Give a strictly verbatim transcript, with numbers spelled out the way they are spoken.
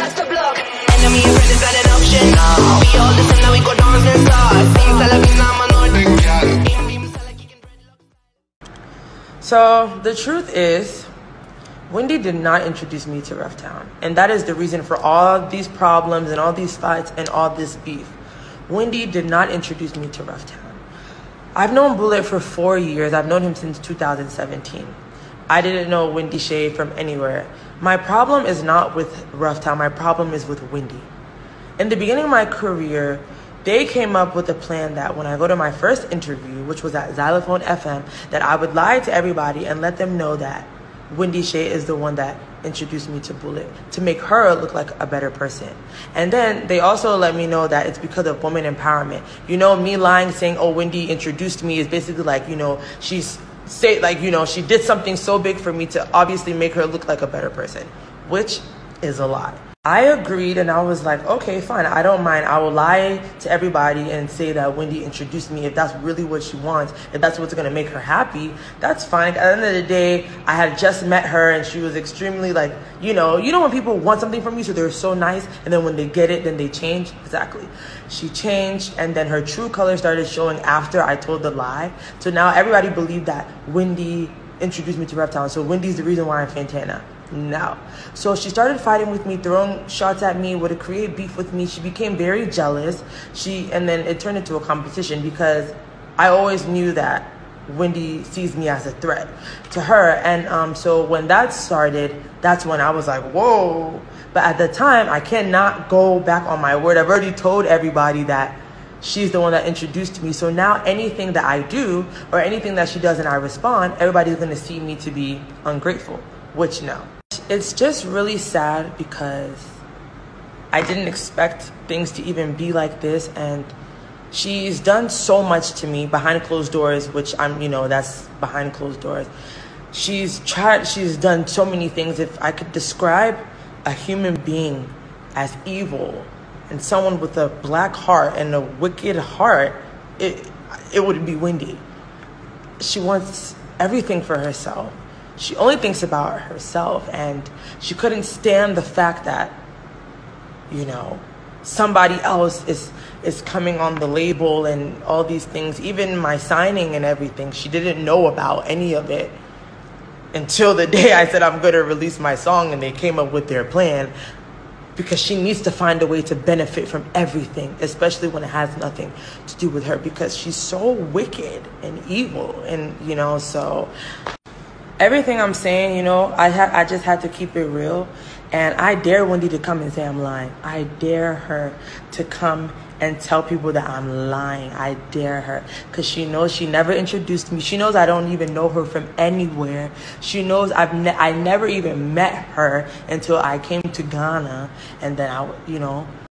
that's the block. Enemy and friend is not an option. We all listen now, we go dance and start. Sing Salavina, I'm a So the truth is, Wendy did not introduce me to Rough Town. And that is the reason for all these problems and all these fights and all this beef. Wendy did not introduce me to Rough Town. I've known Bullet for four years. I've known him since two thousand seventeen. I didn't know Wendy Shay from anywhere. My problem is not with Rough Town. My problem is with Wendy. In the beginning of my career, they came up with a plan that when I go to my first interview, which was at Xylophone F M, that I would lie to everybody and let them know that Wendy Shay is the one that introduced me to Bullet, to make her look like a better person. And then they also let me know that it's because of women empowerment. You know, me lying, saying, oh, Wendy introduced me is basically like, you know, she's say like, you know, she did something so big for me to obviously make her look like a better person, which is a lie. I agreed and I was like, okay, fine. I don't mind. I will lie to everybody and say that Wendy introduced me if that's really what she wants. If that's what's going to make her happy, that's fine. At the end of the day, I had just met her and she was extremely like, you know, you know when people want something from you, so they're so nice. And then when they get it, then they change. Exactly. She changed and then her true color started showing after I told the lie. So now everybody believed that Wendy introduced me to Rough Town. So Wendy's the reason why I'm Fantana. No. So she started fighting with me, throwing shots at me, would create beef with me. She became very jealous. She and then it turned into a competition because I always knew that Wendy sees me as a threat to her. And um, so when that started, that's when I was like, whoa. But at the time, I cannot go back on my word. I've already told everybody that she's the one that introduced me. So now anything that I do or anything that she does and I respond, everybody's going to see me to be ungrateful, which no. It's just really sad because I didn't expect things to even be like this, and she's done so much to me behind closed doors, which I'm, you know, that's behind closed doors. She's tried, she's done so many things. If I could describe a human being as evil and someone with a black heart and a wicked heart, it, it would be Wendy. She wants everything for herself. She only thinks about herself, and she couldn't stand the fact that, you know, somebody else is is coming on the label and all these things. Even my signing and everything, she didn't know about any of it until the day I said I'm going to release my song, and they came up with their plan, because she needs to find a way to benefit from everything, especially when it has nothing to do with her, because she's so wicked and evil. And, you know, so everything I'm saying, you know, I ha- I just had to keep it real. And I dare Wendy to come and say I'm lying. I dare her to come and tell people that I'm lying. I dare her, because she knows she never introduced me. She knows I don't even know her from anywhere. She knows I've ne- I never even met her until I came to Ghana. And then, I, you know,